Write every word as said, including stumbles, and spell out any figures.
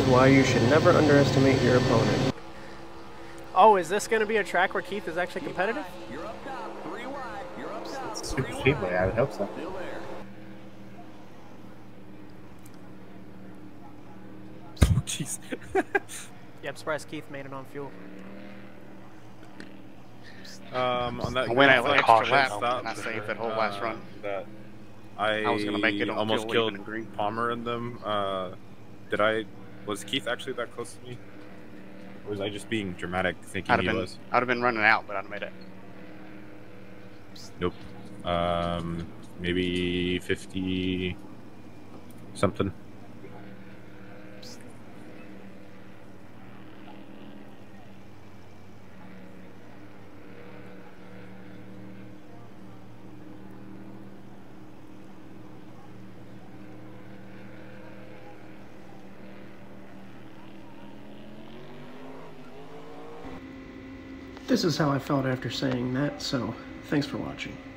is why you should never underestimate your opponent. Oh, is this going to be a track where Keith is actually competitive? Super Speedway, I would hope so. Oh, jeez. Yeah, I'm surprised Keith made it on fuel. Um, on that I went out extra caution, lap though, stop, and I saved that whole last run. That I, I was gonna make it on almost fuel, killed even in green. Palmer in them. Uh, did I? Was Keith actually that close to me? Or was I just being dramatic, thinking I'd have he been, was? I'd have been running out, but I'd have made it. Nope. Um, maybe fifty something. This is how I felt after saying that, so thanks for watching.